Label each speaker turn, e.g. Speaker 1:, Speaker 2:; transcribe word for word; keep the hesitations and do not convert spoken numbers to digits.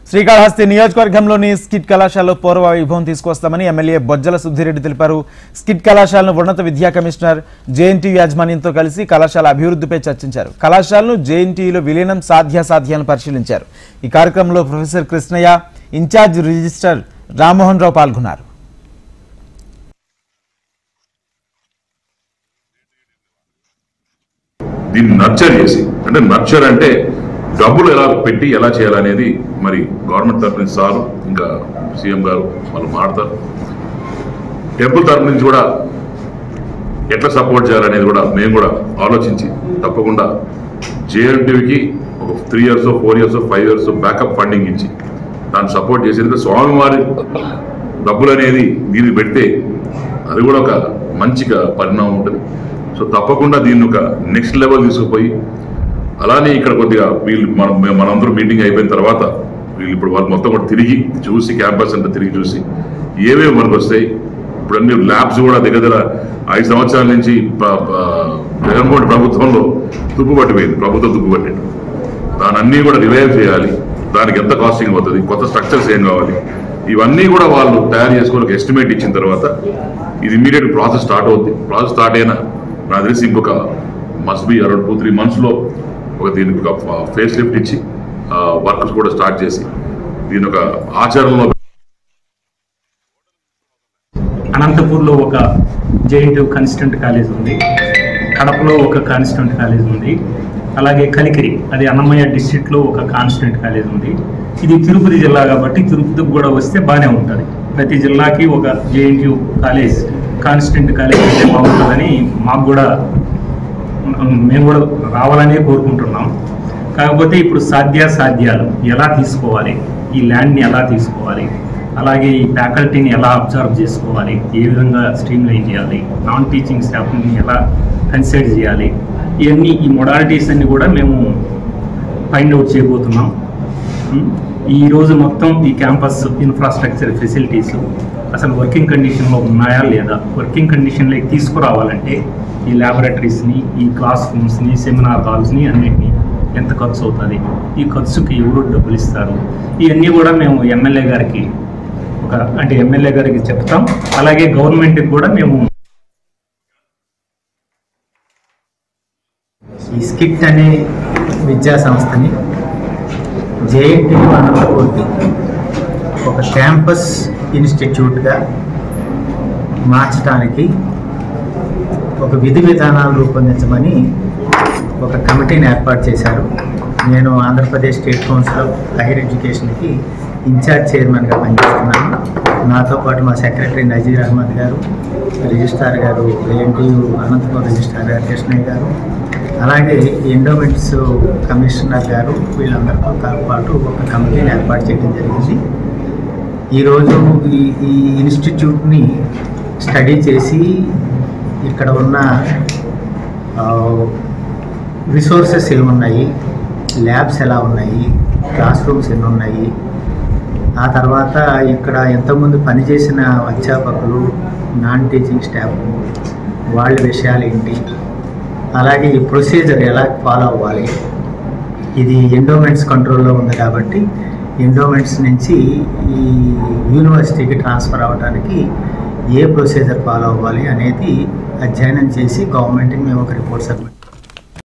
Speaker 1: శ్రీకాళహస్తి నియోజకవర్గంలోని స్కిట్ కళాశాలలో పూర్వ వైభవం తీసుకొస్తామని ఎమ్మెల్యే బొజ్జల సుధీరెడ్డి తెలిపారు. స్కిట్ కళాశాలను ఉన్నత విద్యా కమిషనర్ జేఎన్టీ యాజమాన్యంతో కలిసి కళాశాల అభివృద్ధిపై చర్చించారు. కళాశాలను జేఎన్టీలో విలీనం సాధ్యాసాధ్యాలను పరిశీలించారు. ఈ కార్యక్రమంలో professor Krishnaiah, incharge registrar Rammohan Rao పాల్గొన్నారు.
Speaker 2: దీన్ని నర్చర్ చేసి, అంటే నర్చర్ అంటే డబ్బులు ఎలా పెట్టి ఎలా చేయాలనేది మరి గవర్నమెంట్ తరఫు నుంచి సారు ఇంకా సీఎం గారు వాళ్ళు మాట్లాడతారు. టెంపుల్ తరఫు నుంచి కూడా ఎట్లా సపోర్ట్ చేయాలనేది కూడా మేము కూడా ఆలోచించి తప్పకుండా జేఎన్టీయూకి ఒక three years four years five years backup funding ఇచ్చి దాన్ని సపోర్ట్ చేసేందుకు స్వామివారి డబ్బులు అనేది దీన్ని పెడితే అది కూడా ఒక మంచిగా పరిణామం ఉంటుంది. సో తప్పకుండా దీన్ని ఒక నెక్స్ట్ లెవెల్ తీసుకుపోయి అలానే ఇక్కడ కొద్దిగా వీళ్ళు మనం మనందరూ మీటింగ్ అయిపోయిన తర్వాత వీళ్ళు ఇప్పుడు వాళ్ళు మొత్తం కూడా తిరిగి చూసి క్యాంపస్ అంతా తిరిగి చూసి ఏమేమి మనకు వస్తాయి. ఇప్పుడు అన్ని ల్యాబ్స్ కూడా దగ్గర దగ్గర ఐదు సంవత్సరాల నుంచి జగన్మోహన్ ప్రభుత్వంలో తుప్పు పట్టిపోయింది, ప్రభుత్వం తుప్పు పట్టింది. దాని అన్నీ కూడా రివైవ్ చేయాలి. దానికి ఎంత కాస్టింగ్ అవుతుంది, కొత్త స్ట్రక్చర్స్ ఏం కావాలి, ఇవన్నీ కూడా వాళ్ళు తయారు చేసుకొని ఎస్టిమేట్ ఇచ్చిన తర్వాత ఇది ఇమీడియట్ ప్రాసెస్ స్టార్ట్ అవుతుంది. ప్రాసెస్ స్టార్ట్ అయినా నాకు తెలిసి ఇంకొక must be around two three మంత్స్లో ఒక దీనికి ఒక ఫేస్ లిఫ్ట్ ఇచ్చి వర్క్స్ కూడా స్టార్ట్ చేసి దీని ఒక ఆచరణలో.
Speaker 3: అనంతపూర్లో ఒక జేఎన్టీయూ కాన్స్టిట్యూంట్ కాలేజ్ ఉంది, కడపలో ఒక కాన్స్టిట్యూంట్ కాలేజ్ ఉంది, అలాగే కలికిరి అది అన్నమయ్య డిస్ట్రిక్ట్లో ఒక కాన్స్టిట్యూంట్ కాలేజ్ ఉంది. ఇది తిరుపతి జిల్లా కాబట్టి తిరుపతికి కూడా వస్తే బాగానే ఉంటుంది. ప్రతి జిల్లాకి ఒక జేఎన్టీయూ కాలేజ్ కాన్స్టిట్యూంట్ కాలేజ్ అయితే బాగుంటుందని మాకు కూడా మేము కూడా రావాలనే కోరుకుంటున్నాం. కాకపోతే ఇప్పుడు సాధ్యాసాధ్యాలు ఎలా తీసుకోవాలి, ఈ ల్యాండ్ని ఎలా తీసుకోవాలి, అలాగే ఈ ఫ్యాకల్టీని ఎలా అబ్జర్వ్ చేసుకోవాలి, ఏ విధంగా స్ట్రీమ్లైన్ చేయాలి, నాన్ టీచింగ్ స్టాఫ్ని ఎలా కన్సిడర్ చేయాలి, ఇవన్నీ ఈ మొడాలిటీస్ అన్ని కూడా మేము ఫైండ్ అవుట్ చేయబోతున్నాం. ఈరోజు మొత్తం ఈ క్యాంపస్ ఇన్ఫ్రాస్ట్రక్చర్ ఫెసిలిటీస్ అసలు వర్కింగ్ కండిషన్లో ఉన్నాయా లేదా, వర్కింగ్ కండిషన్లోకి తీసుకురావాలంటే ఈ ల్యాబొరేటరీస్ని, ఈ క్లాస్ రూమ్స్ని, సెమినార్ హాల్స్ని అన్నింటినీ ఎంత ఖర్చు అవుతుంది, ఈ ఖర్చుకి ఎవరు డబ్బులు ఇస్తారు, ఇవన్నీ కూడా మేము ఎమ్మెల్యే గారికి ఒక అంటే ఎమ్మెల్యే గారికి చెప్తాం. అలాగే గవర్నమెంట్కి కూడా మేము
Speaker 4: ఈ స్కిట్ అనే విద్యా సంస్థని జేఎన్టీయూ అనంతపూర్కి ఒక క్యాంపస్ ఇన్స్టిట్యూట్గా మార్చడానికి ఒక విధి విధానాలు రూపొందించమని ఒక కమిటీని ఏర్పాటు చేశారు. నేను Andhra Pradesh state council of higher ఎడ్యుకేషన్కి ఇన్ఛార్జ్ చైర్మన్గా పనిచేస్తున్నాను. నాతో పాటు మా సెక్రటరీ నజీర్ అహ్మద్ గారు, రిజిస్ట్రార్ గారు జేఎన్టీయూ అనంతపురం రిజిస్ట్రార్ గారు కృష్ణయ్య గారు, అలాగే ఎండోమెంట్స్ కమిషనర్ గారు, వీళ్ళందరితో పాటు ఒక కమిటీని ఏర్పాటు చేయడం జరిగింది. ఈరోజు ఈ ఈ ఇన్స్టిట్యూట్ని స్టడీ చేసి ఇక్కడ ఉన్న రిసోర్సెస్ ఏమున్నాయి, ల్యాబ్స్ ఎలా ఉన్నాయి, క్లాస్ రూమ్స్ ఎన్ని ఉన్నాయి, ఆ తర్వాత ఇక్కడ ఎంతోమంది పనిచేసిన అధ్యాపకులు, నాన్ టీచింగ్ స్టాఫ్ వాళ్ళ విషయాలు ఏంటి, అలాగే ఈ ప్రొసీజర్ ఎలా ఫాలో అవ్వాలి. ఇది ఎండోమెంట్స్ కంట్రోల్లో ఉంది కాబట్టి ఎండోమెంట్స్ నుంచి ఈ యూనివర్సిటీకి ట్రాన్స్ఫర్ అవ్వడానికి ఏ ప్రొసీజర్ ఫాలో అవ్వాలి అనేది అధ్యయనం చేసి గవర్నమెంట్కి మేము ఒక రిపోర్ట్ సబ్మిట్